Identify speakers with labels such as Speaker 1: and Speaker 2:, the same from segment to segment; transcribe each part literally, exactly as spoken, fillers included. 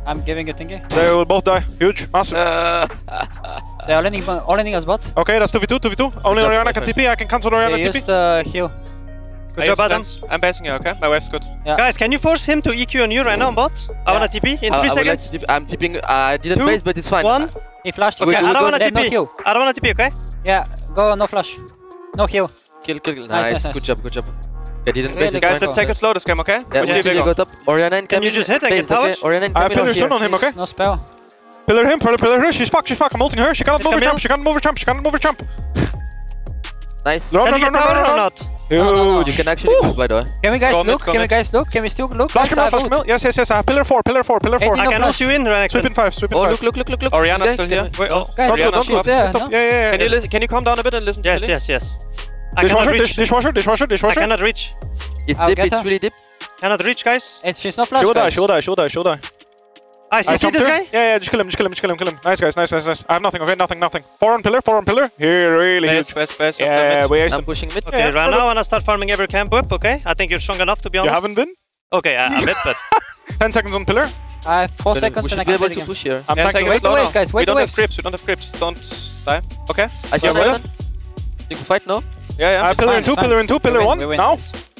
Speaker 1: I'm giving a thingy.
Speaker 2: They will both die. Huge, massive.
Speaker 3: Uh,
Speaker 1: They are landing, all landing as bot.
Speaker 2: Okay, that's two v two, two v two. Only
Speaker 3: job,
Speaker 2: Orianna can
Speaker 3: perfect.
Speaker 2: T P, I can cancel Orianna
Speaker 1: They
Speaker 2: T P.
Speaker 1: used uh, heal.
Speaker 4: Good
Speaker 5: I
Speaker 4: job,
Speaker 5: use
Speaker 4: Adam.
Speaker 5: fence.
Speaker 4: I'm basing you, okay? My wave's good.
Speaker 1: Yeah.
Speaker 5: Guys, can you force him to E Q on you right now on bot? I
Speaker 1: Yeah.
Speaker 5: wanna T P in
Speaker 3: I-
Speaker 5: three
Speaker 3: I would like
Speaker 5: seconds.
Speaker 3: to tip- I'm tipping. I didn't
Speaker 5: Two,
Speaker 3: base, but it's fine.
Speaker 5: One.
Speaker 1: He flashed.
Speaker 5: Okay,
Speaker 3: we
Speaker 5: I
Speaker 3: go
Speaker 5: don't wanna
Speaker 1: Then no
Speaker 5: T P.
Speaker 1: heal.
Speaker 5: I don't wanna T P, okay?
Speaker 1: Yeah, go no flash. No heal.
Speaker 3: Kill, kill, kill.
Speaker 1: Nice,
Speaker 3: Nice,
Speaker 1: nice,
Speaker 3: good
Speaker 1: nice.
Speaker 3: job, good job. I didn't
Speaker 1: Really
Speaker 3: base this
Speaker 1: good.
Speaker 4: Guys,
Speaker 3: fine.
Speaker 4: let's take it slow this game, okay?
Speaker 3: Yeah,
Speaker 4: we see
Speaker 3: we'll
Speaker 4: if we
Speaker 3: see
Speaker 4: go.
Speaker 3: go top. Orianna incoming.
Speaker 5: Can you just hit? I can
Speaker 3: Based,
Speaker 5: tower.
Speaker 3: okay? Orianna
Speaker 2: I
Speaker 3: incoming.
Speaker 2: pillar
Speaker 3: or
Speaker 2: stun
Speaker 3: here.
Speaker 2: on him, okay?
Speaker 1: No spell.
Speaker 2: Pillar him, pillar, pillar her. She's fucked, she's fucked. I'm ulting her. She cannot
Speaker 5: Hit
Speaker 2: move her
Speaker 5: Camille.
Speaker 2: jump. She cannot move her jump. She cannot move her jump.
Speaker 3: Nice.
Speaker 2: No,
Speaker 5: Can
Speaker 2: no,
Speaker 5: we
Speaker 2: no,
Speaker 5: get
Speaker 2: no,
Speaker 5: tower
Speaker 2: no,
Speaker 5: or
Speaker 2: no.
Speaker 5: not?
Speaker 2: Huge.
Speaker 1: No, no, no.
Speaker 3: You can actually move, by the way.
Speaker 1: Can we guys
Speaker 4: Go mid,
Speaker 1: look?
Speaker 4: go
Speaker 1: Can we
Speaker 4: mid.
Speaker 1: guys look? Can we still look?
Speaker 2: Flash
Speaker 1: Guys,
Speaker 2: Camille,
Speaker 1: I
Speaker 2: flash
Speaker 1: vote.
Speaker 2: Camille. Yes, yes, yes. Uh, pillar four, pillar four, pillar four.
Speaker 1: Eighteen
Speaker 5: I
Speaker 1: no
Speaker 5: can
Speaker 1: flash.
Speaker 5: ult you in, Renekton.
Speaker 2: Sweep in five, sweep in
Speaker 3: Oh,
Speaker 2: five.
Speaker 3: look, look, look, look, look.
Speaker 4: Orianna's
Speaker 3: This
Speaker 4: still
Speaker 3: guy,
Speaker 4: here.
Speaker 3: can-
Speaker 4: Wait, oh.
Speaker 1: Guys,
Speaker 2: Don't
Speaker 4: Orianna's
Speaker 2: stop,
Speaker 1: she's
Speaker 2: don't
Speaker 1: there,
Speaker 2: stop.
Speaker 1: no?
Speaker 2: Yeah, yeah, yeah.
Speaker 4: Can you listen, can you calm down a bit and listen
Speaker 5: Yes,
Speaker 4: to me?
Speaker 5: yes, yes. I cannot
Speaker 2: Dishwasher,
Speaker 5: reach.
Speaker 2: dish, dishwasher, dishwasher,
Speaker 5: I
Speaker 2: dishwasher.
Speaker 5: cannot reach.
Speaker 3: It's
Speaker 1: I'll
Speaker 3: deep,
Speaker 1: get
Speaker 3: it's
Speaker 1: her.
Speaker 3: really deep.
Speaker 5: Cannot reach, guys.
Speaker 1: It's she's no
Speaker 2: She
Speaker 1: flash.
Speaker 2: will die,
Speaker 1: guys.
Speaker 2: she will die, she will die, she will die.
Speaker 5: I see,
Speaker 2: I
Speaker 5: see
Speaker 2: jumped
Speaker 5: this
Speaker 2: her.
Speaker 5: guy?
Speaker 2: Yeah, yeah, just kill him, just kill him, just kill him, kill him. Nice, guys, nice, nice, nice. I have nothing, okay, nothing, nothing. Four on pillar, four on pillar. Here, really
Speaker 4: Base,
Speaker 2: huge.
Speaker 4: base, base.
Speaker 2: Yeah, we aced
Speaker 3: I'm
Speaker 2: him.
Speaker 3: pushing mid.
Speaker 5: Okay,
Speaker 2: Yeah,
Speaker 5: right
Speaker 2: perfect.
Speaker 5: now I wanna start farming every camp whip, okay? I think you're strong enough to be
Speaker 2: You
Speaker 5: honest.
Speaker 2: haven't been?
Speaker 5: Okay, I, a bit, but
Speaker 2: ten seconds on pillar.
Speaker 1: I have four
Speaker 3: Then
Speaker 1: seconds
Speaker 3: we
Speaker 1: and I
Speaker 3: should be
Speaker 1: can
Speaker 3: able
Speaker 1: play
Speaker 3: to
Speaker 1: again.
Speaker 3: push here.
Speaker 2: I'm
Speaker 4: Yeah,
Speaker 2: tanking
Speaker 4: take it
Speaker 1: Wait
Speaker 2: it.
Speaker 1: the
Speaker 4: slow
Speaker 1: waves,
Speaker 4: now.
Speaker 1: guys, wait
Speaker 4: We
Speaker 1: the
Speaker 4: don't have
Speaker 1: waves.
Speaker 4: creeps, we don't have creeps. Don't die. Okay?
Speaker 3: I see
Speaker 4: Yeah,
Speaker 3: yeah,
Speaker 4: well.
Speaker 3: stun. You can fight, no?
Speaker 4: Yeah, yeah.
Speaker 2: Uh, pillar
Speaker 1: fine,
Speaker 2: in two,
Speaker 1: it's fine.
Speaker 2: pillar in two,
Speaker 1: We
Speaker 2: pillar
Speaker 1: win,
Speaker 2: one.
Speaker 1: we win.
Speaker 2: Now.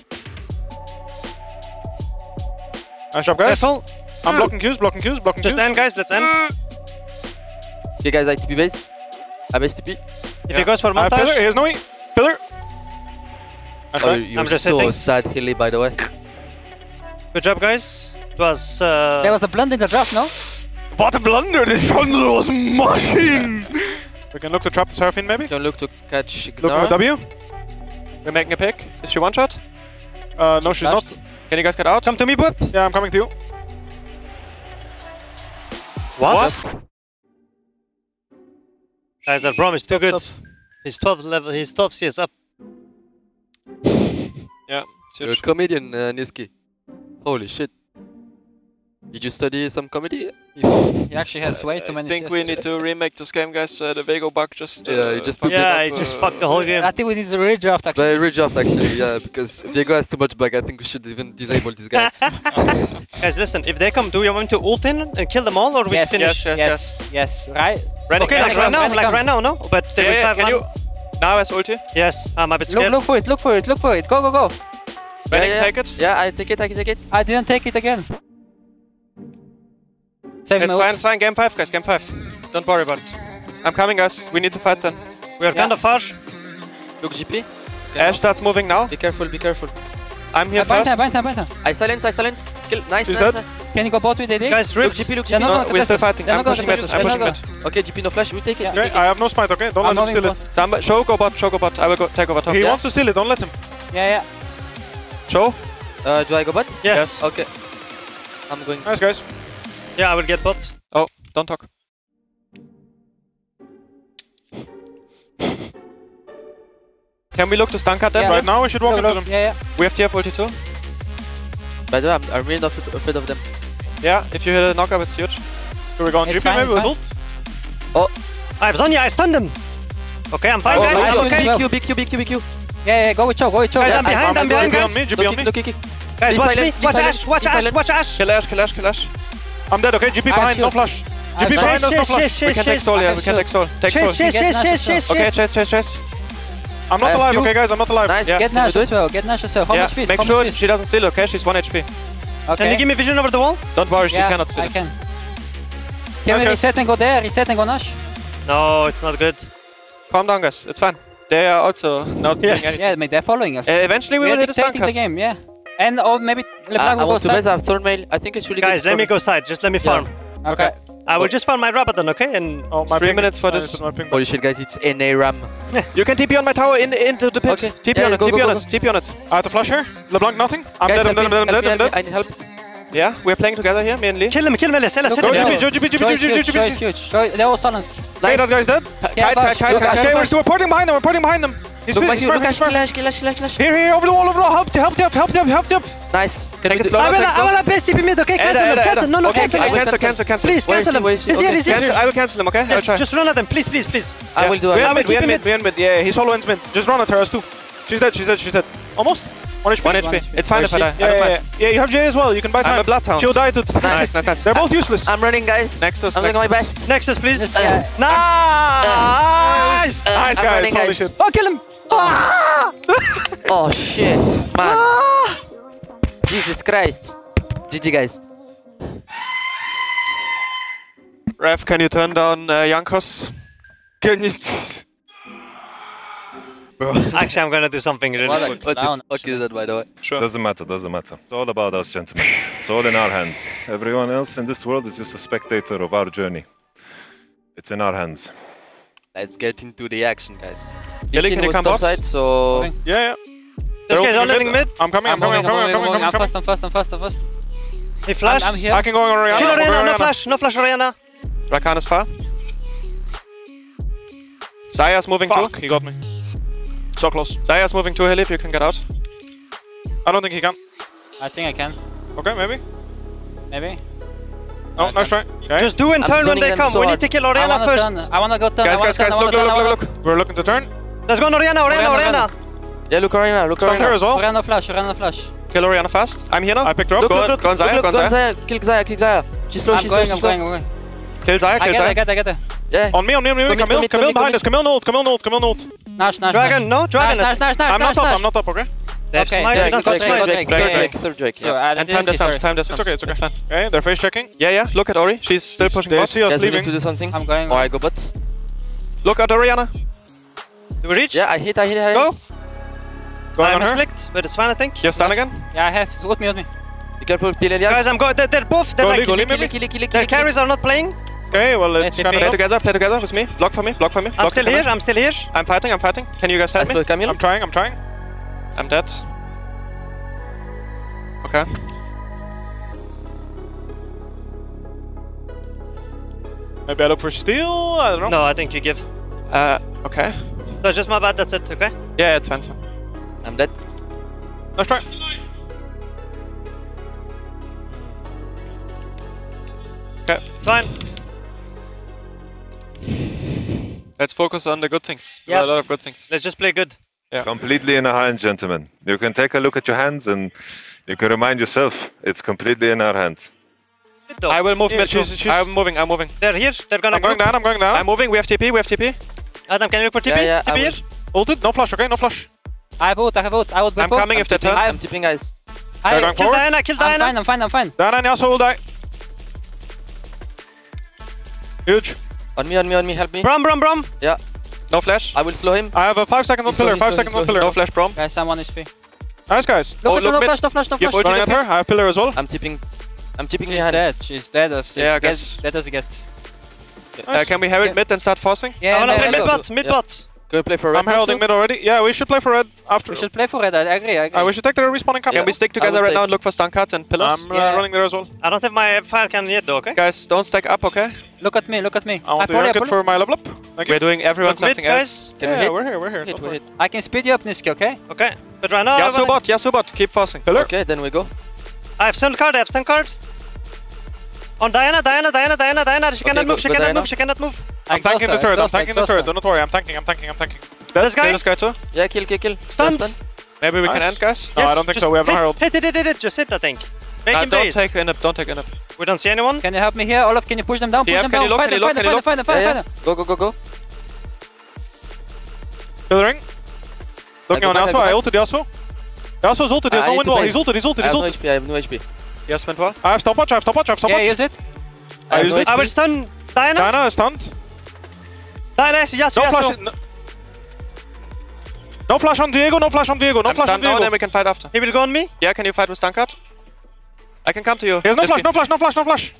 Speaker 2: Nice job, guys.
Speaker 5: careful.
Speaker 2: I'm blocking Qs, blocking Qs, blocking
Speaker 5: Just
Speaker 2: Qs.
Speaker 5: end, guys. Let's end.
Speaker 3: Okay, guys, I T P base. I base T P.
Speaker 5: If he goes for
Speaker 2: Uh, pillar,
Speaker 5: montage,
Speaker 2: here's Noe. Pillar. Nice
Speaker 3: Oh,
Speaker 2: try.
Speaker 3: you're
Speaker 5: I'm just
Speaker 3: so
Speaker 5: hitting.
Speaker 3: sad, Hilly, by the way.
Speaker 5: good job, guys. It was. Uh,
Speaker 1: There was a blunder in the draft, no?
Speaker 2: What a blunder! This Chandler was mushing! We can look to trap the Seraphine, maybe?
Speaker 3: Can look to catch
Speaker 2: Look at
Speaker 3: Gnara.
Speaker 2: W.
Speaker 4: We're making a pick. Is she one shot?
Speaker 2: Uh, no, she's not.
Speaker 3: flashed.
Speaker 4: Can you guys get out?
Speaker 5: Come to me, Boop.
Speaker 2: Yeah, I'm coming to you.
Speaker 5: What? Guys, that Brom is too good.
Speaker 3: Top.
Speaker 5: He's twelve level. He's twelve C S up.
Speaker 4: Yeah.
Speaker 3: You're a comedian, uh, Niski. Holy shit. Did you study some comedy?
Speaker 1: He actually has way too
Speaker 4: I
Speaker 1: many
Speaker 4: think
Speaker 1: C S.
Speaker 4: we need to remake this game, guys. Uh, the Vego bug just. Uh,
Speaker 3: Yeah, it just took
Speaker 4: fucked
Speaker 3: it
Speaker 5: Yeah,
Speaker 4: up,
Speaker 5: he just
Speaker 4: uh,
Speaker 5: fucked the whole game.
Speaker 1: I think we need to redraft actually.
Speaker 3: Very draft actually, yeah, because Diego has too much bug. I think we should even disable this guy.
Speaker 5: Guys, listen. If they come, do you want to ult in and kill them all, or we
Speaker 1: Yes,
Speaker 5: finish?
Speaker 4: yes,
Speaker 1: yes, yes, right?
Speaker 4: Renekton,
Speaker 5: Okay, like
Speaker 1: Renekton,
Speaker 5: right now,
Speaker 1: Renekton.
Speaker 5: like right now, no? But they
Speaker 4: Yeah,
Speaker 5: will
Speaker 4: yeah,
Speaker 5: have
Speaker 4: can
Speaker 5: one.
Speaker 4: you. Now as ulti.
Speaker 5: Yes, I'm a bit
Speaker 1: Look,
Speaker 5: scared.
Speaker 1: look for it, look for it, look for it. Go, go, go.
Speaker 3: yeah,
Speaker 4: Renekton,
Speaker 3: yeah.
Speaker 4: take it.
Speaker 3: Yeah, I take it, I can take it.
Speaker 1: I didn't take it again. Save
Speaker 4: It's
Speaker 1: me.
Speaker 4: fine, it's fine. Game five, guys. Game five. Don't worry about it. I'm coming, guys. We need to fight then.
Speaker 5: We are
Speaker 1: Yeah.
Speaker 5: kind of far.
Speaker 3: Look, G P.
Speaker 4: Ash starts moving now.
Speaker 3: Be careful, be careful.
Speaker 4: I'm here
Speaker 1: Yeah, bind
Speaker 4: first.
Speaker 1: time, bind time, bind time.
Speaker 3: I silence, I silence. Kill. Nice,
Speaker 2: She's
Speaker 3: nice.
Speaker 2: dead.
Speaker 1: Can you go bot with A D?
Speaker 5: Guys,
Speaker 3: Look,
Speaker 5: Rift.
Speaker 3: G P, look, G
Speaker 1: They're
Speaker 3: P.
Speaker 1: not
Speaker 4: No,
Speaker 1: gonna
Speaker 4: we're
Speaker 1: contest
Speaker 4: still
Speaker 1: us.
Speaker 4: fighting.
Speaker 1: They're
Speaker 4: I'm
Speaker 1: not gonna
Speaker 4: pushing mid.
Speaker 1: contest us.
Speaker 4: I'm
Speaker 1: They're
Speaker 4: pushing
Speaker 1: not
Speaker 4: mid.
Speaker 3: Okay, G P, no flash. We take it. we
Speaker 2: Okay,
Speaker 3: take it.
Speaker 2: I have no smite, okay? Don't
Speaker 1: I'm
Speaker 2: let him steal
Speaker 1: moving
Speaker 2: it.
Speaker 4: Some, show go bot, show go bot. I will go take over top.
Speaker 2: He
Speaker 3: Yeah.
Speaker 2: wants to steal it, don't let him.
Speaker 1: gonna- Yeah, yeah.
Speaker 4: Show.
Speaker 3: Uh, do I go bot?
Speaker 5: Yes.
Speaker 3: Okay. I'm going.
Speaker 2: Nice, guys.
Speaker 5: Yeah, I will get bot.
Speaker 4: Oh, don't talk. Can we look to stun cut them?
Speaker 1: Yeah.
Speaker 2: Right now, we should walk
Speaker 1: Look,
Speaker 2: into
Speaker 1: look.
Speaker 2: them.
Speaker 1: Yeah, yeah.
Speaker 4: We have T F ulti too.
Speaker 3: By the way, I'm, I'm really not afraid afraid of them.
Speaker 4: Yeah, if you hit a knockup, it's huge.
Speaker 2: Should we go on
Speaker 1: It's
Speaker 2: G P
Speaker 1: fine,
Speaker 2: maybe
Speaker 1: it's
Speaker 2: with
Speaker 1: fine.
Speaker 2: ult?
Speaker 5: I have Zonya. I stunned him. Okay, I'm fine,
Speaker 3: Oh,
Speaker 5: guys.
Speaker 1: I
Speaker 5: I'm
Speaker 1: should
Speaker 5: okay.
Speaker 1: be-
Speaker 3: B Q, B Q, B Q, B Q.
Speaker 1: Yeah, yeah, go with Cho, go with Cho.
Speaker 5: Guys,
Speaker 1: Yes.
Speaker 5: I'm behind. I'm behind,
Speaker 2: G P on
Speaker 5: guys.
Speaker 2: me, G P
Speaker 3: Look,
Speaker 2: on me.
Speaker 3: look, look.
Speaker 5: Guys,
Speaker 3: Be
Speaker 5: watch
Speaker 3: silence,
Speaker 5: me.
Speaker 3: be
Speaker 5: Watch
Speaker 3: silence,
Speaker 5: Ash. Watch
Speaker 3: be
Speaker 5: Ash.
Speaker 3: silence.
Speaker 5: Watch Ash.
Speaker 4: Kill Ash, kill Ash, kill Ash.
Speaker 2: I'm dead, okay? G P
Speaker 1: I
Speaker 2: behind, no
Speaker 1: should-
Speaker 2: flash. G
Speaker 1: I
Speaker 2: P
Speaker 1: should-
Speaker 2: behind us, no
Speaker 5: Chase,
Speaker 2: flash.
Speaker 5: chase,
Speaker 4: We
Speaker 5: chase,
Speaker 4: can take
Speaker 5: chase.
Speaker 4: soul, yeah,
Speaker 1: I
Speaker 4: we can
Speaker 1: should-
Speaker 4: take soul. Take
Speaker 5: Chase,
Speaker 4: soul.
Speaker 5: chase,
Speaker 1: Get
Speaker 5: chase,
Speaker 1: Nash
Speaker 5: chase,
Speaker 1: as well.
Speaker 5: chase,
Speaker 4: Okay,
Speaker 5: chase.
Speaker 4: chase, chase, chase.
Speaker 2: I'm not
Speaker 3: I have
Speaker 2: alive,
Speaker 3: you.
Speaker 2: okay, guys? I'm not alive.
Speaker 3: Nice.
Speaker 4: Yeah.
Speaker 1: Get
Speaker 3: Can we
Speaker 1: Nash
Speaker 3: do
Speaker 1: as
Speaker 3: it?
Speaker 1: well, get Nash as well. How
Speaker 4: Yeah,
Speaker 1: much feast?
Speaker 4: make
Speaker 1: How
Speaker 4: sure
Speaker 1: much feast?
Speaker 4: she doesn't steal, okay? She's one H P.
Speaker 1: Okay.
Speaker 5: Can you give me vision over the wall?
Speaker 4: Don't worry, she
Speaker 1: Yeah,
Speaker 4: cannot steal
Speaker 1: I
Speaker 4: it.
Speaker 1: can. Can
Speaker 2: Nice,
Speaker 1: we
Speaker 2: guys.
Speaker 1: reset and go there? Reset and go Nash?
Speaker 5: No, it's not good.
Speaker 4: Calm down, guys. It's fine. They are also not doing
Speaker 5: Yes.
Speaker 4: anything.
Speaker 1: Yeah, mate, they're following us.
Speaker 4: Uh, eventually we
Speaker 1: we
Speaker 4: will
Speaker 1: are
Speaker 4: hit the stun
Speaker 1: dictating the
Speaker 4: cuts.
Speaker 1: game, yeah. And or maybe
Speaker 3: I,
Speaker 1: LeBlanc
Speaker 3: I
Speaker 1: will go
Speaker 3: want to base.
Speaker 1: side.
Speaker 3: I have thorn mail. I think it's really
Speaker 5: Guys,
Speaker 3: good.
Speaker 5: let me
Speaker 3: for
Speaker 5: go side. Just let me farm.
Speaker 1: Okay.
Speaker 5: I will just farm my Rabadon, okay? And
Speaker 2: Oh, my
Speaker 4: Three
Speaker 2: ping.
Speaker 4: minutes for
Speaker 2: I
Speaker 4: this.
Speaker 2: put my ping back.
Speaker 3: Holy shit, guys! It's N A RAM.
Speaker 4: You can T P on my tower in into the pit.
Speaker 3: Okay.
Speaker 4: T P
Speaker 3: Yeah,
Speaker 4: on it,
Speaker 3: go,
Speaker 4: T P
Speaker 3: go,
Speaker 4: on
Speaker 3: go,
Speaker 4: it, T P on it.
Speaker 2: I have to flash here. LeBlanc, nothing. I'm
Speaker 3: Guys,
Speaker 2: dead, I'm
Speaker 3: help
Speaker 2: dead,
Speaker 3: me,
Speaker 2: I'm dead, I'm
Speaker 3: help
Speaker 2: dead,
Speaker 3: me,
Speaker 2: I'm
Speaker 3: help
Speaker 2: dead.
Speaker 3: me. I need help.
Speaker 4: Yeah, we're playing together here, me and Lee.
Speaker 5: kill him, kill him, Elias. Elias,
Speaker 1: Look,
Speaker 5: hit
Speaker 2: Go,
Speaker 5: him.
Speaker 1: go,
Speaker 2: G P, G P, G P,
Speaker 1: Joy
Speaker 2: G
Speaker 1: is
Speaker 2: P,
Speaker 1: huge,
Speaker 2: G P,
Speaker 1: Joy
Speaker 2: G
Speaker 1: is
Speaker 2: P.
Speaker 1: huge. Joy, they're all silenced.
Speaker 2: Okay, that
Speaker 3: Nice.
Speaker 2: guy's dead.
Speaker 4: Kite,
Speaker 1: Yeah,
Speaker 4: kite,
Speaker 1: Bash.
Speaker 4: kite,
Speaker 3: Look,
Speaker 4: kite,
Speaker 3: Ash,
Speaker 4: kite.
Speaker 2: Okay,
Speaker 3: Bash.
Speaker 2: we're we're parting behind them, we're parting behind them. He's
Speaker 3: Look
Speaker 2: fit,
Speaker 3: back
Speaker 2: he's
Speaker 3: here. Look,
Speaker 2: perfect,
Speaker 3: Ash,
Speaker 2: he's
Speaker 3: kill
Speaker 2: perfect.
Speaker 3: Ash, kill Ash, kill Ash, kill Ash.
Speaker 2: Here, here, over the wall, over the wall. Help, help, help, help, help, help, help.
Speaker 3: Nice. Can
Speaker 4: Take
Speaker 3: we
Speaker 4: it
Speaker 3: do
Speaker 4: slow.
Speaker 5: I will,
Speaker 3: take
Speaker 5: I
Speaker 3: slow?
Speaker 5: will base T P mid, okay? Cancel
Speaker 4: Ada,
Speaker 5: him,
Speaker 4: Ada,
Speaker 5: cancel.
Speaker 4: Ada.
Speaker 5: No, no,
Speaker 4: Okay,
Speaker 5: cancel
Speaker 4: I
Speaker 5: him.
Speaker 4: cancel, cancel, cancel.
Speaker 5: Please,
Speaker 3: Where is
Speaker 5: cancel
Speaker 3: he?
Speaker 5: him.
Speaker 3: Where is he?
Speaker 5: He's here,
Speaker 3: Okay.
Speaker 5: he's here.
Speaker 4: Cancel, I will cancel him, okay? I will
Speaker 5: Yes,
Speaker 4: try.
Speaker 5: just run at them, please, please, please.
Speaker 3: I will do
Speaker 2: We
Speaker 3: it.
Speaker 2: are
Speaker 5: will
Speaker 2: mid, we
Speaker 5: keep
Speaker 2: are
Speaker 5: him
Speaker 2: mid,
Speaker 5: mid.
Speaker 2: we are mid. Yeah, he's solo ends mid. Just run at her as two. She's dead, she's dead, she's dead. Almost. One H P.
Speaker 4: One H P. It's fine if I die. I
Speaker 2: Yeah,
Speaker 4: don't
Speaker 2: yeah,
Speaker 4: mind.
Speaker 2: yeah. Yeah, you have J as well. You can buy time.
Speaker 4: I'm a Bloodhound.
Speaker 2: She'll die to...
Speaker 4: Nice, nice, nice.
Speaker 2: They're both useless.
Speaker 3: I'm running, guys.
Speaker 4: Nexus,
Speaker 3: I'm doing my
Speaker 4: Nexus.
Speaker 3: best.
Speaker 5: Nexus, please.
Speaker 1: Yeah.
Speaker 5: Nice!
Speaker 3: Uh,
Speaker 2: Nice,
Speaker 3: I'm
Speaker 2: guys.
Speaker 3: running,
Speaker 2: Holy
Speaker 3: guys.
Speaker 2: shit.
Speaker 1: Oh, kill him!
Speaker 3: Oh shit, man. Jesus Christ. G G, guys.
Speaker 4: Ref, can you turn down uh, Jankos?
Speaker 2: Can you...
Speaker 3: Bro.
Speaker 5: Actually, I'm gonna do something really
Speaker 1: What a
Speaker 5: good.
Speaker 3: What the
Speaker 1: clown.
Speaker 3: fuck is that, by the way?
Speaker 4: Sure.
Speaker 6: Doesn't matter, doesn't matter. It's all about us, gentlemen. It's all in our hands. Everyone else in this world is just a spectator of our journey. It's in our hands.
Speaker 3: Let's get into the action, guys.
Speaker 4: Billy,
Speaker 3: Lee
Speaker 4: can you
Speaker 3: was
Speaker 4: come
Speaker 3: top
Speaker 4: bot?
Speaker 3: side, so...
Speaker 1: Okay.
Speaker 2: Yeah, yeah.
Speaker 5: This
Speaker 2: They're
Speaker 5: guy's
Speaker 2: opening
Speaker 5: all living mid.
Speaker 2: I'm coming, I'm coming, I'm coming, I'm coming, I'm
Speaker 1: I'm
Speaker 2: coming.
Speaker 1: fast, I'm fast, I'm fast, I'm fast.
Speaker 5: He flashed.
Speaker 1: I'm here.
Speaker 2: I can go on Orianna.
Speaker 5: Kill
Speaker 2: I'm going
Speaker 5: Orianna, no
Speaker 2: Orianna.
Speaker 5: flash, no flash Orianna.
Speaker 4: Rakan is far. Zaya's moving
Speaker 2: Fuck,
Speaker 4: too.
Speaker 2: he got me. So close.
Speaker 4: Zaya's moving too, Hilly, if you can get out.
Speaker 2: I don't think he can.
Speaker 1: I think I can.
Speaker 2: Okay, maybe.
Speaker 1: Maybe.
Speaker 2: No,
Speaker 1: I
Speaker 2: nice try. Okay.
Speaker 5: Just do and
Speaker 3: I'm
Speaker 5: turn when
Speaker 3: zoning
Speaker 5: they
Speaker 3: them
Speaker 5: come.
Speaker 3: so
Speaker 5: We
Speaker 3: hard.
Speaker 5: need to kill
Speaker 1: I
Speaker 5: Orianna
Speaker 1: wanna
Speaker 5: first.
Speaker 1: turn. I wanna go turn.
Speaker 4: Guys,
Speaker 1: I wanna
Speaker 4: guys,
Speaker 1: turn,
Speaker 4: guys,
Speaker 1: I
Speaker 4: look,
Speaker 1: wanna
Speaker 4: look,
Speaker 1: turn, I
Speaker 4: look,
Speaker 1: wanna-
Speaker 4: look.
Speaker 2: We're looking to turn.
Speaker 5: Let's go on Orianna, Orianna,
Speaker 1: Orianna,
Speaker 5: Orianna.
Speaker 3: Yeah, look Orianna, look
Speaker 2: Stunned her
Speaker 3: Orianna.
Speaker 2: as well.
Speaker 1: Orianna flash, Orianna flash.
Speaker 4: Kill Orianna fast. I'm here now.
Speaker 2: I picked her up.
Speaker 3: Look,
Speaker 4: Go
Speaker 3: look,
Speaker 4: on,
Speaker 3: look,
Speaker 4: go on
Speaker 3: look,
Speaker 4: Zaya,
Speaker 3: look,
Speaker 4: go on
Speaker 3: go on
Speaker 4: Zaya.
Speaker 3: Zaya. Kill Zaya, kill Zaya. She's slow,
Speaker 1: I'm
Speaker 3: she's slow,
Speaker 1: going,
Speaker 3: she's
Speaker 1: I'm
Speaker 3: slow.
Speaker 1: going, I'm going.
Speaker 4: Kill Zaya,
Speaker 1: I
Speaker 4: kill
Speaker 1: get it, I
Speaker 4: Zaya.
Speaker 1: get it, I get it.
Speaker 3: Yeah.
Speaker 2: On me, on me, on me.
Speaker 3: Commit,
Speaker 2: Camille,
Speaker 3: commit,
Speaker 2: Camille
Speaker 3: commit,
Speaker 2: behind us.
Speaker 3: commit.
Speaker 2: Camille ult, Camille ult, Camille ult.
Speaker 1: Nash, Nash,
Speaker 5: Dragon,
Speaker 1: Nash.
Speaker 5: no, Dragon.
Speaker 1: Nash, Nash, Nash, Nash,
Speaker 2: I'm not
Speaker 1: Nash,
Speaker 2: top,
Speaker 1: Nash.
Speaker 2: I'm not top, okay?
Speaker 5: That's
Speaker 1: Okay,
Speaker 5: my
Speaker 1: Drake,
Speaker 5: not
Speaker 3: Drake,
Speaker 5: touch
Speaker 3: Drake,
Speaker 5: my
Speaker 3: Drake,
Speaker 2: Drake.
Speaker 3: third Drake, third Drake,
Speaker 1: Yo,
Speaker 3: yeah.
Speaker 1: I
Speaker 4: And
Speaker 1: didn't
Speaker 4: time
Speaker 1: see,
Speaker 4: this comes,
Speaker 1: sorry.
Speaker 4: time this
Speaker 2: It's
Speaker 4: comes.
Speaker 2: okay, it's okay.
Speaker 4: It's fine.
Speaker 2: Okay, they're face checking.
Speaker 4: Yeah, yeah, look at Ori. She's still pushing
Speaker 2: They
Speaker 4: bot.
Speaker 2: see us
Speaker 3: Guys, we need
Speaker 2: leaving.
Speaker 3: to do something.
Speaker 1: I'm going.
Speaker 3: Or I go bot.
Speaker 4: Look at Orianna.
Speaker 5: Do we reach?
Speaker 3: Yeah, I hit, I hit, I hit.
Speaker 4: Go.
Speaker 2: Going
Speaker 5: I
Speaker 2: on her.
Speaker 5: misclicked, but it's fine, I think.
Speaker 4: You're stun again.
Speaker 1: Yeah, I have. So ult me, ult me.
Speaker 3: Be careful, kill Elias.
Speaker 5: Guys, I'm going. They're, they're both. They're
Speaker 2: Go,
Speaker 5: like.
Speaker 2: Lee, go, Lee,
Speaker 3: Kill,
Speaker 2: maybe?
Speaker 3: kill, kill, kill,
Speaker 5: Their
Speaker 3: kill, kill.
Speaker 5: carries are not playing.
Speaker 2: Okay, well, it's
Speaker 1: Let's
Speaker 2: kind
Speaker 4: Play
Speaker 2: of...
Speaker 4: together, play together with me. Block for me, block for me.
Speaker 5: I'm
Speaker 4: block
Speaker 5: still
Speaker 4: for me.
Speaker 5: here. I'm still here.
Speaker 4: I'm fighting, I'm fighting. Can you guys
Speaker 3: I
Speaker 4: help
Speaker 3: slow
Speaker 4: me?
Speaker 3: Camille.
Speaker 2: I'm trying, I'm trying.
Speaker 4: I'm dead. Okay.
Speaker 2: Maybe I look for steal? I don't know.
Speaker 5: No, I think you give.
Speaker 4: Uh, okay.
Speaker 5: That's just my bad. That's it. Okay.
Speaker 4: Yeah, it's fine. it's fine.
Speaker 3: I'm dead.
Speaker 2: Let's try.
Speaker 4: Okay.
Speaker 5: It's fine.
Speaker 4: Let's focus on the good things. There
Speaker 5: Yeah.
Speaker 4: are a lot of good things.
Speaker 5: Let's just play good.
Speaker 6: Completely in our hands, gentlemen. You can take a look at your hands and you can remind yourself it's completely in our hands.
Speaker 5: Good though.
Speaker 4: I will move
Speaker 2: Yeah,
Speaker 4: mid.
Speaker 2: she's-
Speaker 4: too.
Speaker 2: she's-
Speaker 4: I'm moving, I'm moving.
Speaker 5: They're here. They're gonna
Speaker 2: I'm going
Speaker 5: group.
Speaker 2: down, I'm going down.
Speaker 4: I'm moving. We have T P, we have T P.
Speaker 5: Adam, can you look for T P?
Speaker 3: Yeah, yeah,
Speaker 5: T P
Speaker 3: I
Speaker 5: here.
Speaker 3: will.
Speaker 2: Ulted, no flash, okay? No flash.
Speaker 1: I have ult, I have ult. I would
Speaker 4: I'm
Speaker 1: before.
Speaker 4: coming if they turn.
Speaker 1: I
Speaker 3: I'm tipping, guys.
Speaker 1: I
Speaker 2: They're going
Speaker 5: Kill
Speaker 2: forward.
Speaker 5: Diana. Kill
Speaker 1: I'm
Speaker 5: Diana.
Speaker 1: fine, I'm fine, I'm fine.
Speaker 2: Diana and Yasuo will die. Huge.
Speaker 3: On me, on me, on me, help me.
Speaker 5: Brom, Brom, Brom.
Speaker 3: Yeah,
Speaker 4: No flash.
Speaker 3: I will slow him.
Speaker 2: I have a five second on
Speaker 3: He's slow,
Speaker 2: pillar,
Speaker 3: he's
Speaker 2: five
Speaker 3: slow,
Speaker 2: second
Speaker 3: he's
Speaker 2: on
Speaker 3: slow.
Speaker 2: pillar.
Speaker 4: No flash, Brom.
Speaker 1: Guys, I'm one H P.
Speaker 2: Nice, guys.
Speaker 1: Look
Speaker 4: Oh,
Speaker 1: at
Speaker 4: look
Speaker 1: no
Speaker 4: mid.
Speaker 1: flash, no flash, no
Speaker 4: You're
Speaker 1: flash.
Speaker 4: ulting
Speaker 2: Running
Speaker 4: this
Speaker 2: at her, I have pillar as well.
Speaker 3: I'm tipping. I'm tipping
Speaker 1: She's
Speaker 3: behind.
Speaker 1: dead, she's dead as
Speaker 4: Yeah, I
Speaker 1: it
Speaker 4: guess.
Speaker 1: gets, dead as it gets.
Speaker 4: Uh, can we herald
Speaker 1: Yeah.
Speaker 4: mid and start forcing?
Speaker 1: Yeah,
Speaker 5: I wanna
Speaker 1: and
Speaker 5: play
Speaker 1: then
Speaker 5: mid
Speaker 1: go.
Speaker 5: bot. Mid
Speaker 3: Yeah.
Speaker 5: bot.
Speaker 3: Can we play for red?
Speaker 2: I'm heralding mid already. Yeah, we should play for red after.
Speaker 1: We should play for red, I agree, I agree.
Speaker 2: Uh, we should take the respawning cup.
Speaker 4: Can we stick
Speaker 3: I
Speaker 4: together
Speaker 3: will
Speaker 4: right now
Speaker 3: take-
Speaker 4: and look for stun cards and pillars?
Speaker 2: I'm uh,
Speaker 1: Yeah.
Speaker 2: running there as well.
Speaker 5: I don't have my fire cannon yet though. Okay.
Speaker 4: Guys, don't stack up, okay?
Speaker 1: Look at me, look at me.
Speaker 2: I want to
Speaker 1: pull, I
Speaker 2: yank it
Speaker 1: pull.
Speaker 2: for my level up. Thank you.
Speaker 4: We're doing everyone
Speaker 5: Look mid,
Speaker 4: something else.
Speaker 5: guys.
Speaker 3: Can
Speaker 2: yeah,
Speaker 3: we hit?
Speaker 2: we're here, we're here.
Speaker 3: Hit,
Speaker 2: don't
Speaker 3: we
Speaker 2: worry.
Speaker 3: hit.
Speaker 1: I can speed you up, Niski, okay?
Speaker 5: Okay. But right now, I,
Speaker 4: Yasuo
Speaker 5: wanna-
Speaker 4: bot, Yasuo bot, keep forcing.
Speaker 2: Pillar.
Speaker 3: Okay, then we go.
Speaker 5: I have stun card. I have stun card. On Diana, Diana, Diana, Diana, Diana. She
Speaker 3: Okay,
Speaker 5: cannot
Speaker 3: go-
Speaker 5: move. She
Speaker 3: go
Speaker 5: cannot
Speaker 3: Diana.
Speaker 5: move. She cannot move.
Speaker 2: I'm
Speaker 1: Exhaust
Speaker 2: tanking the
Speaker 1: her,
Speaker 2: turret, I'm
Speaker 1: exhaust her,
Speaker 2: tanking the
Speaker 1: exhaust
Speaker 2: turret.
Speaker 1: her.
Speaker 2: Don't worry, I'm tanking, I'm tanking, I'm tanking.
Speaker 5: This
Speaker 4: Kill
Speaker 5: guy.
Speaker 4: this guy too.
Speaker 3: Yeah, kill, kill, kill.
Speaker 5: Stunned.
Speaker 3: Stun.
Speaker 4: Maybe we can
Speaker 2: Nice.
Speaker 4: end, guys.
Speaker 2: No, I don't think
Speaker 5: just
Speaker 2: so. We have no
Speaker 5: hit,
Speaker 2: herald.
Speaker 5: Hit, hit, hit, hit, hit. Just hit, I think. Make
Speaker 4: Uh,
Speaker 5: him
Speaker 4: don't
Speaker 5: base.
Speaker 4: take in up, don't take in up.
Speaker 5: We don't see anyone.
Speaker 1: Can you help me here? Olaf, can you push them down? Push
Speaker 4: Yeah,
Speaker 1: them
Speaker 4: can
Speaker 1: down.
Speaker 4: you look,
Speaker 1: Fight
Speaker 4: can
Speaker 1: them,
Speaker 4: you
Speaker 1: fight
Speaker 4: look,
Speaker 1: them,
Speaker 4: can you
Speaker 1: fight them,
Speaker 3: Yeah,
Speaker 1: fight them,
Speaker 3: yeah.
Speaker 1: fight them.
Speaker 3: Go, go, go, go.
Speaker 2: Pillering. Looking
Speaker 3: go
Speaker 2: on
Speaker 3: back, I
Speaker 2: Yasuo,
Speaker 3: go
Speaker 2: I
Speaker 3: back.
Speaker 2: ulted Yasuo. Yasuo's ulted, there's
Speaker 3: I
Speaker 2: no
Speaker 3: need
Speaker 2: wind
Speaker 3: to
Speaker 2: wall.
Speaker 3: base.
Speaker 2: He's ulted, he's ulted,
Speaker 3: I
Speaker 2: he's
Speaker 3: have no
Speaker 2: ulted.
Speaker 3: H P, I have no H P.
Speaker 4: Yes, wind wall.
Speaker 2: I have stopwatch, I have stopwatch, I have
Speaker 1: Yeah,
Speaker 2: stopwatch.
Speaker 1: use it.
Speaker 3: I have
Speaker 2: used
Speaker 3: no
Speaker 2: it.
Speaker 5: I will
Speaker 3: H P.
Speaker 5: stun Diana.
Speaker 2: Diana is stunned.
Speaker 5: Diana, yes, yes,
Speaker 2: No
Speaker 5: yes.
Speaker 2: flash. No, no flash on Diego, no flash on Diego, no
Speaker 4: I'm
Speaker 2: flash on
Speaker 4: stunned now,
Speaker 2: Diego.
Speaker 4: then we can fight after.
Speaker 5: He will go on me.
Speaker 4: Yeah, can you fight with stun card? I can come to you.
Speaker 2: He has no
Speaker 4: This
Speaker 2: flash,
Speaker 4: game.
Speaker 2: no flash, no flash, no flash.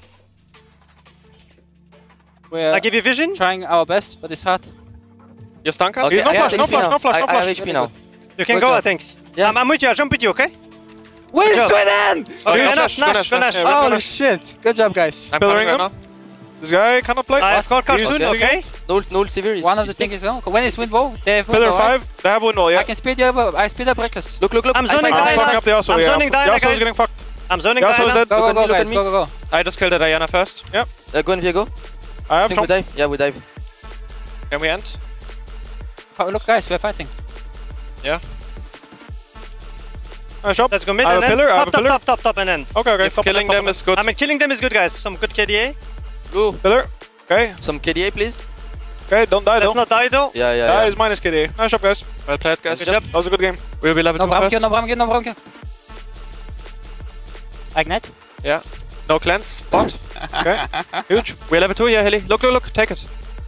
Speaker 1: We're
Speaker 5: I give you vision.
Speaker 1: trying our best, but it's hard.
Speaker 4: Your stun card?
Speaker 3: Okay,
Speaker 2: He's no
Speaker 3: I have
Speaker 2: flash, no
Speaker 3: H P
Speaker 2: flash,
Speaker 3: now.
Speaker 2: no flash, no
Speaker 3: I- I have
Speaker 2: flash.
Speaker 3: H P now.
Speaker 5: You can
Speaker 3: Good
Speaker 5: go,
Speaker 3: job.
Speaker 5: I think.
Speaker 3: Yeah.
Speaker 5: I'm, I'm with you. I'll jump with you, okay?
Speaker 1: Win
Speaker 5: Good job.
Speaker 1: Sweden!
Speaker 4: Oh,
Speaker 5: Okay,
Speaker 4: go
Speaker 5: Nash,
Speaker 4: Nash, go
Speaker 5: Nash,
Speaker 4: Nash,
Speaker 5: go
Speaker 4: Nash.
Speaker 5: Nash.
Speaker 4: Yeah, we're
Speaker 1: Holy
Speaker 4: gonna-
Speaker 1: shit! Good job, guys.
Speaker 4: I'm
Speaker 2: Pillaring
Speaker 4: coming right
Speaker 2: them.
Speaker 4: now.
Speaker 2: This guy cannot play.
Speaker 5: I have got card
Speaker 2: He's
Speaker 5: soon,
Speaker 2: sitting
Speaker 5: okay?
Speaker 3: No, no severe. is-
Speaker 1: One of
Speaker 3: is
Speaker 1: the
Speaker 3: big.
Speaker 1: things is gone. When is wind wall? They have wind
Speaker 2: Pillar
Speaker 1: wall, right?
Speaker 2: five, they have wind wall, yeah.
Speaker 1: I can speed you up. I speed up reckless.
Speaker 3: Look, look, look.
Speaker 5: I'm
Speaker 3: I
Speaker 5: zoning
Speaker 3: fight
Speaker 2: I'm
Speaker 5: Diana.
Speaker 2: fucking up the Yasuo,
Speaker 5: I'm
Speaker 2: yeah.
Speaker 5: zoning Diana,
Speaker 2: Yasuo's
Speaker 5: guys.
Speaker 2: getting fucked.
Speaker 5: I'm zoning
Speaker 2: Yasuo's
Speaker 5: Diana.
Speaker 2: dead.
Speaker 1: Go,
Speaker 3: Look
Speaker 1: go,
Speaker 3: at
Speaker 1: go,
Speaker 3: me, look
Speaker 1: guys.
Speaker 3: at
Speaker 1: Go, go, go.
Speaker 4: I just killed the Diana first.
Speaker 3: Uh, go in Viego.
Speaker 2: I
Speaker 3: I
Speaker 2: have
Speaker 3: think we
Speaker 2: Trump.
Speaker 3: dive. Yeah, we dive.
Speaker 4: Can we end?
Speaker 1: Oh, look, guys, we're fighting.
Speaker 4: Yeah.
Speaker 2: Nice job.
Speaker 5: Let's go mid
Speaker 2: I
Speaker 5: and
Speaker 2: have a
Speaker 5: end.
Speaker 2: pillar, I have
Speaker 5: Top,
Speaker 2: a
Speaker 5: top,
Speaker 2: pillar.
Speaker 5: top, top, top, and end.
Speaker 2: Okay, okay.
Speaker 4: If
Speaker 2: Top
Speaker 4: killing
Speaker 2: top
Speaker 4: them
Speaker 2: top.
Speaker 4: is good.
Speaker 5: I mean, killing them is good, guys. Some good K D A.
Speaker 3: Go.
Speaker 2: Pillar. Okay,
Speaker 3: Some K D A, please.
Speaker 2: okay, don't die
Speaker 5: Let's
Speaker 2: though.
Speaker 5: not die though.
Speaker 3: Yeah, yeah,
Speaker 2: That
Speaker 3: yeah.
Speaker 2: is minus K D A. Nice job, guys.
Speaker 4: Well played, guys.
Speaker 5: Good job.
Speaker 2: That was a good game.
Speaker 4: We'll be level
Speaker 1: No
Speaker 4: two
Speaker 1: Bramkir,
Speaker 4: first.
Speaker 1: no Bramkir, no Bramkir. Ignite.
Speaker 4: Yeah. No cleanse. Spot.
Speaker 2: Okay, huge.
Speaker 4: We're level two here, Hilly. Look, look, look. Take it.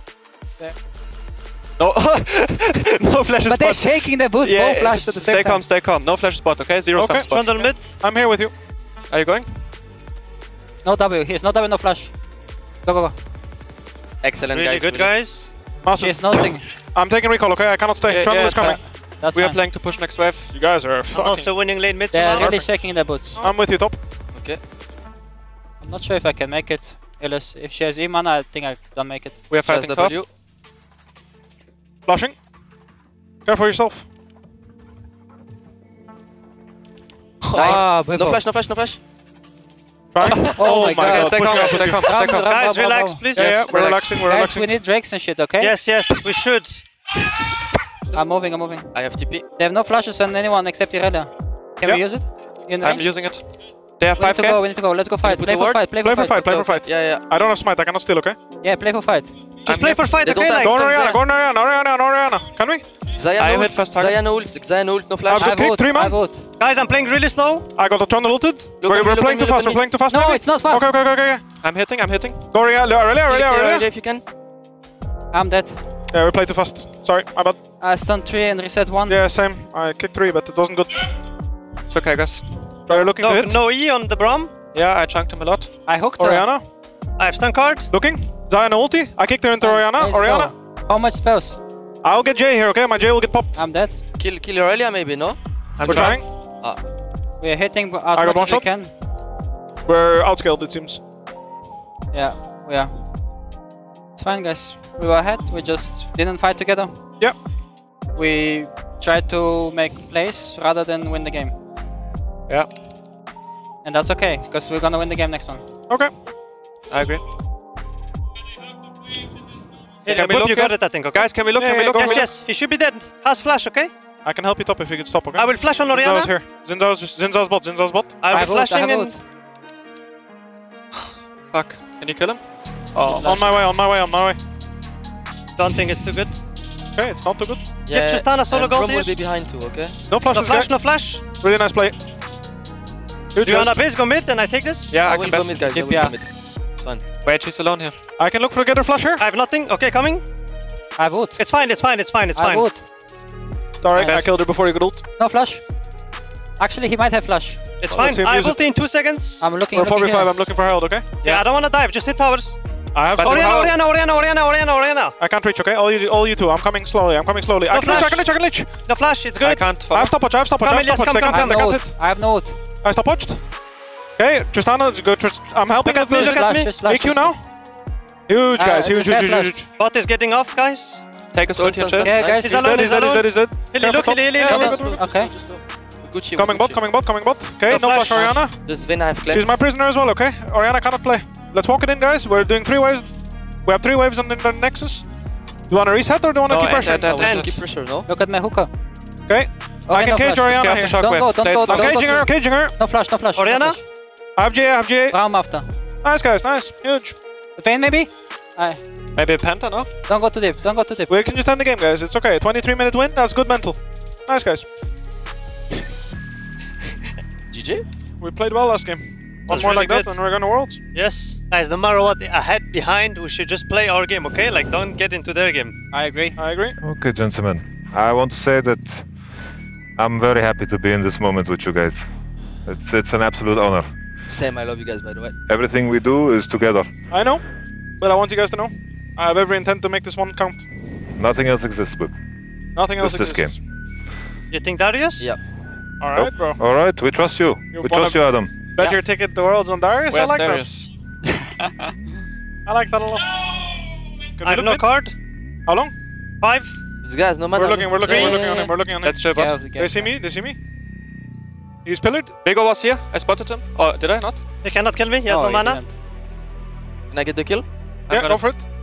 Speaker 4: No. No flash
Speaker 1: But they're
Speaker 4: spot.
Speaker 1: shaking their boots,
Speaker 4: Yeah,
Speaker 1: both flashed at the
Speaker 4: stay
Speaker 1: same
Speaker 4: calm,
Speaker 1: time.
Speaker 4: stay calm. No flash spot, okay? Zero
Speaker 2: Okay.
Speaker 4: sub spot.
Speaker 5: Trundle mid.
Speaker 2: I'm here with you.
Speaker 4: Are you going?
Speaker 1: No W, here's no W, no flash. Go, go, go.
Speaker 3: Excellent,
Speaker 5: Really
Speaker 3: guys.
Speaker 5: good,
Speaker 3: really.
Speaker 5: guys.
Speaker 2: Massive.
Speaker 1: Here's nothing.
Speaker 2: I'm taking recall, okay? I cannot stay.
Speaker 4: Yeah,
Speaker 2: Trundle
Speaker 4: yeah,
Speaker 2: is coming.
Speaker 1: That's
Speaker 4: We are
Speaker 1: fine.
Speaker 4: playing to push next wave.
Speaker 2: You guys are
Speaker 5: I'm
Speaker 2: fucking...
Speaker 5: also winning lane mid.
Speaker 1: They're
Speaker 5: so-
Speaker 1: really shaking in their boots.
Speaker 2: I'm with you, top.
Speaker 3: Okay.
Speaker 1: I'm not sure if I can make it. Illis, if she has E mana, I think I don't make it.
Speaker 4: We are
Speaker 3: Just
Speaker 4: fighting top.
Speaker 3: W.
Speaker 2: Flashing. Careful yourself.
Speaker 3: Nice.
Speaker 1: Ah,
Speaker 3: No
Speaker 1: Bwipo.
Speaker 3: flash, no flash, no flash.
Speaker 2: Trying.
Speaker 1: Oh, my
Speaker 2: my
Speaker 1: god.
Speaker 4: Stay calm, stay calm, stay calm.
Speaker 5: Guys,
Speaker 1: Bravo,
Speaker 5: relax,
Speaker 1: bravo.
Speaker 5: please.
Speaker 2: Yeah, yeah,
Speaker 5: Yes.
Speaker 2: we're
Speaker 4: relax.
Speaker 2: relaxing, we're
Speaker 1: Guys,
Speaker 2: relaxing.
Speaker 1: we need drakes and shit, okay?
Speaker 5: Yes, yes, we should.
Speaker 1: I'm moving, I'm moving.
Speaker 3: I have T P.
Speaker 1: They have no flashes on anyone except Irelia. Can
Speaker 2: Yeah.
Speaker 1: we use it? In
Speaker 4: I'm
Speaker 1: range?
Speaker 4: using it. They have
Speaker 1: We need
Speaker 4: five
Speaker 1: to go,
Speaker 4: K.
Speaker 1: we need to go. Let's go fight.
Speaker 3: put
Speaker 1: Play
Speaker 3: the
Speaker 1: for
Speaker 3: ward?
Speaker 1: fight, play
Speaker 2: Play
Speaker 1: for
Speaker 2: for fight,
Speaker 1: fight.
Speaker 2: play for fight.
Speaker 3: Yeah, yeah.
Speaker 2: I don't have smite, I cannot steal, okay?
Speaker 1: Yeah, play for fight.
Speaker 5: Just
Speaker 4: I'm
Speaker 5: play
Speaker 4: here.
Speaker 5: for fight,
Speaker 3: They don't
Speaker 5: okay?
Speaker 3: have
Speaker 5: Like,
Speaker 2: Go on
Speaker 3: Don't
Speaker 2: Oriana,
Speaker 3: say-
Speaker 2: go on Oriana, Oriana, Oriana. Can we?
Speaker 3: Xayah
Speaker 4: I
Speaker 3: no
Speaker 4: hit
Speaker 3: ult,
Speaker 4: first target.
Speaker 3: Xayah no ult, Xayah no ult, no
Speaker 2: I've
Speaker 3: flash.
Speaker 2: got
Speaker 1: I
Speaker 2: kicked
Speaker 1: vote,
Speaker 2: three man.
Speaker 1: I vote.
Speaker 5: guys, I'm playing really slow.
Speaker 2: I got the Trundle ulted.
Speaker 3: Look
Speaker 2: We're,
Speaker 3: at me,
Speaker 2: we're
Speaker 3: look
Speaker 2: playing
Speaker 3: at
Speaker 2: too
Speaker 3: me,
Speaker 2: fast,
Speaker 3: look
Speaker 2: we're
Speaker 3: at
Speaker 2: playing too fast.
Speaker 1: No,
Speaker 2: maybe?
Speaker 1: it's not fast.
Speaker 2: Okay, okay, okay, okay.
Speaker 4: I'm hitting, I'm hitting.
Speaker 2: Go Aurelia, Aurelia,
Speaker 3: Kill it,
Speaker 2: Aurelia,
Speaker 3: kill it,
Speaker 2: Aurelia.
Speaker 3: if you can.
Speaker 1: I'm dead.
Speaker 2: Yeah, we played too fast. Sorry, my bad.
Speaker 1: I stunned three and reset one.
Speaker 2: Yeah, same. I kicked three, but it wasn't good.
Speaker 4: It's okay, guys.
Speaker 2: They're looking to
Speaker 5: No,
Speaker 2: hit.
Speaker 5: no E on the Brom.
Speaker 4: Yeah, I chunked him a lot.
Speaker 1: I hooked her.
Speaker 2: Oriana,
Speaker 5: I have stun card.
Speaker 2: looking. Diana ulti. I kicked her into Oriana.
Speaker 1: Nice
Speaker 2: Oriana.
Speaker 1: go. How much spells?
Speaker 2: I'll get Jay here, okay? My Jay will get popped.
Speaker 1: I'm dead.
Speaker 3: Kill, kill Aurelia maybe, no?
Speaker 4: I'm
Speaker 2: We're trying.
Speaker 3: Ah,
Speaker 1: We are hitting as
Speaker 2: I got
Speaker 1: much
Speaker 2: one
Speaker 1: as we
Speaker 2: shot.
Speaker 1: can.
Speaker 2: We're outscaled, it seems.
Speaker 1: Yeah, we are. It's fine, guys. We were ahead. We just didn't fight together.
Speaker 2: Yeah.
Speaker 1: We tried to make plays rather than win the game.
Speaker 4: Yeah,
Speaker 1: And that's okay, because we're gonna win the game next one.
Speaker 2: Okay.
Speaker 4: I agree.
Speaker 5: Hey,
Speaker 4: Can we
Speaker 5: Boop,
Speaker 4: look
Speaker 5: you got
Speaker 4: here?
Speaker 5: it, I think, okay?
Speaker 4: Guys, can we look?
Speaker 2: Yeah,
Speaker 4: Can we
Speaker 2: yeah,
Speaker 4: look?
Speaker 2: go
Speaker 5: Yes,
Speaker 2: for it.
Speaker 5: yes, he should be dead. Has flash, okay?
Speaker 2: I can help you top if you can stop, okay?
Speaker 5: I will flash on
Speaker 2: Zinzao's
Speaker 5: Oriana.
Speaker 2: here. Zinzao's, Zinzao's bot, Zinzao's bot.
Speaker 5: I will
Speaker 1: I
Speaker 5: be
Speaker 1: vote, I
Speaker 5: flashing
Speaker 1: have
Speaker 5: in.
Speaker 1: vote.
Speaker 4: Fuck. Can you kill him?
Speaker 2: Oh, on my way, on my way, on my way.
Speaker 5: Don't think it's too good.
Speaker 2: Okay, it's not too good.
Speaker 3: yeah.
Speaker 5: Tristana solo
Speaker 3: and
Speaker 5: gold
Speaker 3: Brom will
Speaker 5: here.
Speaker 3: be behind too, okay?
Speaker 2: No flashes,
Speaker 5: No flash,
Speaker 2: guys.
Speaker 5: no flash.
Speaker 2: Really nice play. Huge
Speaker 5: Do you
Speaker 2: guys.
Speaker 5: wanna base go mid and I take this?
Speaker 4: Yeah,
Speaker 3: I
Speaker 4: I
Speaker 3: will
Speaker 4: can
Speaker 3: go
Speaker 4: best.
Speaker 3: mid, guys. I
Speaker 1: Keep
Speaker 3: will
Speaker 1: ya.
Speaker 3: go mid. It's fine.
Speaker 4: Wait, she's alone here.
Speaker 2: I can look for a getter flasher.
Speaker 5: I have nothing. Okay, coming.
Speaker 1: I vote.
Speaker 5: It's fine, it's fine, it's fine, it's
Speaker 1: I
Speaker 5: fine.
Speaker 1: vote.
Speaker 2: Sorry,
Speaker 4: Nice.
Speaker 2: I killed her before you could ult.
Speaker 1: No flash. Actually, he might have flash.
Speaker 5: It's
Speaker 2: Oh,
Speaker 5: fine.
Speaker 2: let's see him
Speaker 5: I
Speaker 2: use
Speaker 5: have ulti
Speaker 2: it.
Speaker 5: in two seconds.
Speaker 1: I'm looking,
Speaker 2: We're four v
Speaker 1: looking
Speaker 2: five,
Speaker 1: here.
Speaker 2: I'm looking for Herald, okay?
Speaker 5: Yeah, I don't wanna dive. Just hit towers.
Speaker 2: I have
Speaker 4: But
Speaker 2: some
Speaker 5: Oriana,
Speaker 2: Herald.
Speaker 5: Oriana, Oriana, Oriana, Oriana, Oriana.
Speaker 2: I can't reach, okay? All you, all you two. I'm coming slowly, I'm coming slowly. I
Speaker 5: No
Speaker 2: can reach, I
Speaker 5: flash.
Speaker 2: can reach, I can reach.
Speaker 5: The flash, it's
Speaker 4: I
Speaker 5: good.
Speaker 4: can't
Speaker 2: I
Speaker 4: follow.
Speaker 2: have stopwatch, I have stopwatch, I
Speaker 5: Come
Speaker 2: have
Speaker 5: in, yes,
Speaker 2: stopwatch.
Speaker 5: come,
Speaker 2: They
Speaker 5: come,
Speaker 2: can't,
Speaker 1: I
Speaker 2: they
Speaker 1: have
Speaker 2: can't
Speaker 1: no
Speaker 2: hit.
Speaker 1: ult. I have no ult.
Speaker 2: I stopwatched. Okay, Tristana, is good. Trist I'm helping
Speaker 5: Look
Speaker 2: with
Speaker 5: at me,
Speaker 2: the
Speaker 5: look at
Speaker 1: Flash,
Speaker 5: me.
Speaker 1: just flash,
Speaker 2: A Q
Speaker 1: just
Speaker 2: now. Huge,
Speaker 1: Uh,
Speaker 2: guys. Huge,
Speaker 1: just
Speaker 2: huge,
Speaker 1: get
Speaker 2: huge,
Speaker 1: flashed.
Speaker 2: huge.
Speaker 5: Bot is getting off, guys.
Speaker 4: Take us ult here, chill.
Speaker 1: Yeah, guys.
Speaker 5: He's
Speaker 2: He's
Speaker 5: alone,
Speaker 2: dead, he's dead, he's dead, he's dead.
Speaker 5: Hilly,
Speaker 2: Careful
Speaker 5: look,
Speaker 2: top.
Speaker 5: Hilly, Hilly,
Speaker 3: Yeah,
Speaker 5: Hilly.
Speaker 3: just go, just
Speaker 1: Okay.
Speaker 3: go, just go. Gucci,
Speaker 2: Coming bot,
Speaker 3: Gucci.
Speaker 2: coming bot, coming bot. Okay,
Speaker 5: No
Speaker 2: no flash,
Speaker 5: flash.
Speaker 2: Oriana.
Speaker 3: Does Vayne have cleanse?
Speaker 2: She's my prisoner as well, okay? Oriana cannot play. Let's walk it in, guys. We're doing three waves. We have three waves on the, the Nexus. Do you want to reset or do you want to
Speaker 4: No,
Speaker 2: keep
Speaker 4: end,
Speaker 2: pressure?
Speaker 4: end,
Speaker 3: No,
Speaker 4: end,
Speaker 3: we should
Speaker 4: end.
Speaker 3: keep pressure, no?
Speaker 1: Look at my hookah.
Speaker 2: Okay. I
Speaker 1: Okay,
Speaker 2: can
Speaker 1: no
Speaker 2: cage
Speaker 1: flash.
Speaker 2: Oriana
Speaker 4: After
Speaker 2: here.
Speaker 4: shockwave.
Speaker 1: Don't go, don't
Speaker 4: Play
Speaker 1: go,
Speaker 4: it
Speaker 2: I'm
Speaker 1: don't
Speaker 4: slow.
Speaker 1: go.
Speaker 2: caging her, I'm caging her.
Speaker 1: No flash, no flash. no
Speaker 5: Oriana?
Speaker 1: flash.
Speaker 2: I have J, I have J.
Speaker 1: Braum after.
Speaker 2: Nice, guys, nice. Huge.
Speaker 1: Vayne maybe? Aye.
Speaker 4: Maybe a Panther, no?
Speaker 1: Don't go too deep, don't go too deep.
Speaker 2: We can just end the game, guys. It's okay. twenty-three minute win. That's good mental. Nice, guys.
Speaker 3: G G?
Speaker 2: We played well last game. One
Speaker 5: Was
Speaker 2: more
Speaker 5: really
Speaker 2: like that
Speaker 5: good.
Speaker 2: and we're going to Worlds.
Speaker 5: Yes. Guys, no matter what, ahead, behind, we should just play our game, okay? Like, don't get into their game.
Speaker 1: I agree.
Speaker 2: I agree.
Speaker 6: Okay, gentlemen. I want to say that I'm very happy to be in this moment with you guys. It's it's an absolute honor.
Speaker 3: Same, I love you guys, by the way.
Speaker 6: Everything we do is together.
Speaker 2: I know, but I want you guys to know. I have every intent to make this one count.
Speaker 6: Nothing else exists, but
Speaker 2: Nothing else
Speaker 6: Just this
Speaker 2: exists.
Speaker 5: You think Darius?
Speaker 3: Yeah.
Speaker 2: Alright, bro.
Speaker 6: all right. We trust you.
Speaker 2: You
Speaker 6: we
Speaker 2: wanna-
Speaker 6: trust you, Adam.
Speaker 2: Bet your ticket to Worlds on Darius? I
Speaker 4: Where's
Speaker 2: like
Speaker 4: Darius?
Speaker 2: that. I like that a lot. Can
Speaker 5: I
Speaker 2: we
Speaker 5: have
Speaker 2: look
Speaker 5: no
Speaker 2: mid?
Speaker 5: card.
Speaker 2: How long?
Speaker 5: Five.
Speaker 3: These guys, no matter.
Speaker 2: We're looking, we're looking,
Speaker 3: Yeah,
Speaker 2: we're
Speaker 3: yeah,
Speaker 2: looking on
Speaker 3: yeah.
Speaker 2: him, we're looking on him.
Speaker 4: Let's chill,
Speaker 1: Get out
Speaker 4: bot.
Speaker 1: of the game.
Speaker 2: They see me, they see me. He's pillared.
Speaker 4: Vigo was here. I spotted him. Oh, did I not?
Speaker 5: He cannot kill me. He has
Speaker 1: Oh,
Speaker 5: no
Speaker 1: he
Speaker 5: mana.
Speaker 1: didn't.
Speaker 3: Can I get the kill?
Speaker 2: Yeah,
Speaker 4: got
Speaker 2: go
Speaker 4: it.
Speaker 2: for it.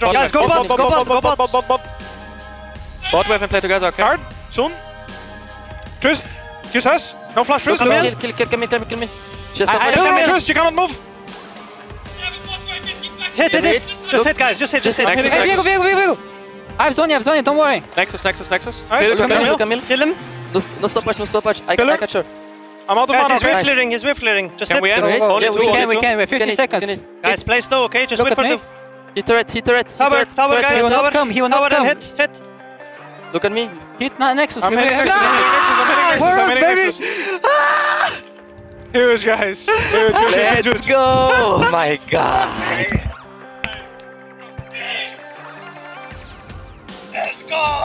Speaker 2: drop.
Speaker 5: Guys, go bot, go bot, go bot.
Speaker 2: bot, bot.
Speaker 4: Bot wave and play together, okay?
Speaker 2: Card, soon. Trist, Q S. No flash, Trist.
Speaker 3: Kill, kill, kill, kill, kill me, kill me, kill me. Just
Speaker 1: I-
Speaker 3: not
Speaker 1: I
Speaker 3: my
Speaker 1: don't
Speaker 2: Damn
Speaker 3: turn.
Speaker 2: it, Trist, you cannot move.
Speaker 5: Hit, hit, hit.
Speaker 3: Hit.
Speaker 5: Just hit, guys. Just hit, just hit.
Speaker 4: Nexus,
Speaker 1: Hey, Viego, Viego, Viego! I have Zonia, I have Zonia, don't worry.
Speaker 4: Nexus, Nexus, Nexus.
Speaker 2: Nice.
Speaker 4: Kill,
Speaker 3: Look
Speaker 4: kill,
Speaker 3: at me,
Speaker 4: kill.
Speaker 3: look at me.
Speaker 5: Kill him.
Speaker 3: No, no stoppage, no stoppage. I,
Speaker 2: Killer.
Speaker 3: I catch her.
Speaker 2: I'm out of
Speaker 5: Guys,
Speaker 2: mana,
Speaker 5: he's
Speaker 2: okay?
Speaker 5: wave clearing. He's wave clearing. Just
Speaker 4: Can
Speaker 5: hit.
Speaker 4: we end?
Speaker 3: Can we hit?
Speaker 4: Only
Speaker 3: Yeah, we
Speaker 4: two,
Speaker 3: can,
Speaker 4: only
Speaker 1: we
Speaker 4: two.
Speaker 1: can, we have fifty
Speaker 3: Can it,
Speaker 1: seconds.
Speaker 3: can it.
Speaker 5: Guys, play slow, okay? Just
Speaker 1: Look
Speaker 5: wait
Speaker 1: at
Speaker 5: for
Speaker 1: me.
Speaker 5: the
Speaker 3: Hit turret, hit turret. hit
Speaker 5: tower,
Speaker 3: turret,
Speaker 5: tower,
Speaker 3: turret,
Speaker 5: guys.
Speaker 1: He will
Speaker 3: turret.
Speaker 1: not
Speaker 5: Tower,
Speaker 1: come, he will not
Speaker 5: tower
Speaker 1: come.
Speaker 5: and hit, hit.
Speaker 3: Look at me.
Speaker 1: Hit na Nexus.
Speaker 2: I'm
Speaker 1: we-
Speaker 2: hitting
Speaker 1: we-
Speaker 2: Nexus, I'm hitting Nexus, I'm hitting Nexus, I'm hitting
Speaker 1: Warriors,
Speaker 2: Nexus. Huge, guys. Huge, huge, huge, huge.
Speaker 3: go! Oh my god. Let's go!